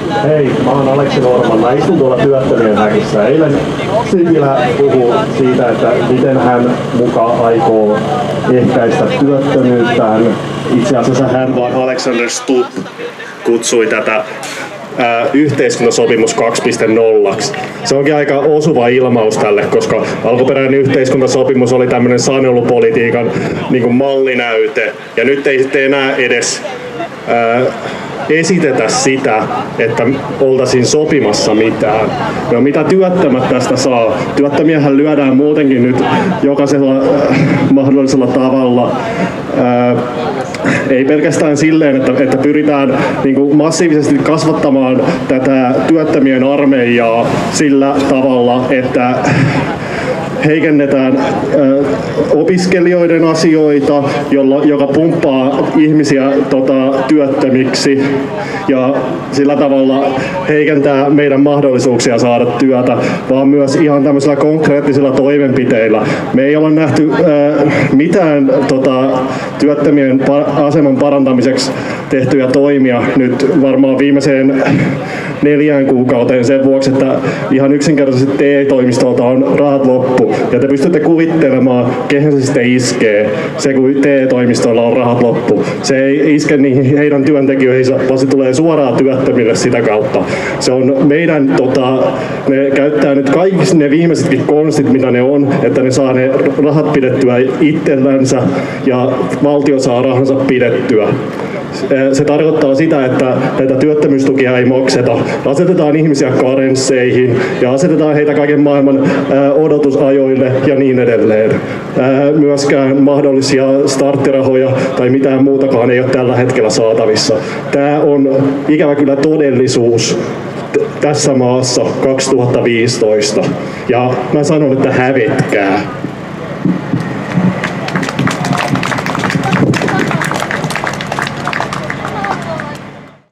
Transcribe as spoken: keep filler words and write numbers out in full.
Hei, mä oon Aleksi Norman. Mä istun tuolla työttömien häkissä. Eilen Sipilä puhui siitä, että miten hän muka aikoo ehkäistä työttömyyttä. Hän, itse asiassa hän vaan Alexander Stubb kutsui tätä ää, yhteiskuntasopimus kaksi piste nolla. Se onkin aika osuva ilmaus tälle, koska alkuperäinen yhteiskuntasopimus oli tämmöinen sanelupolitiikan niin kuin mallinäyte. Ja nyt ei sitten enää edes ää, esitetä sitä, että oltaisiin sopimassa mitään. No, mitä työttömät tästä saa? Työttömiähän lyödään muutenkin nyt jokaisella äh, mahdollisella tavalla. Äh, ei pelkästään silleen, että, että pyritään niin kuin massiivisesti kasvattamaan tätä työttömien armeijaa sillä tavalla, että heikennetään ö, opiskelijoiden asioita, jolla, joka pumppaa ihmisiä tota, työttömiksi ja sillä tavalla heikentää meidän mahdollisuuksia saada työtä, vaan myös ihan tämmöisillä konkreettisilla toimenpiteillä. Me ei olla nähty ö, mitään tota, työttömien par- aseman parantamiseksi tehtyjä toimia nyt varmaan viimeiseen neljään kuukauteen sen vuoksi, että ihan yksinkertaisesti T E-toimistolta on rahat loppu. Ja te pystytte kuvittelemaan, kehen se sitten iskee, se kun T E-toimistoilla on rahat loppu. Se ei iske niihin heidän työntekijöihinsä, vaan se tulee suoraan työttömille sitä kautta. Se on meidän, tota, ne käyttää nyt kaikki ne viimeisetkin konstit, mitä ne on, että ne saa ne rahat pidettyä itsellänsä ja valtio saa rahansa pidettyä. Se tarkoittaa sitä, että näitä työttömyystukia ei makseta. Asetetaan ihmisiä karensseihin ja asetetaan heitä kaiken maailman odotusajoille ja niin edelleen. Myöskään mahdollisia starttirahoja tai mitään muutakaan ei ole tällä hetkellä saatavissa. Tämä on ikävä kyllä todellisuus tässä maassa kaksituhattaviisitoista. Ja mä sanon, että hävetkää.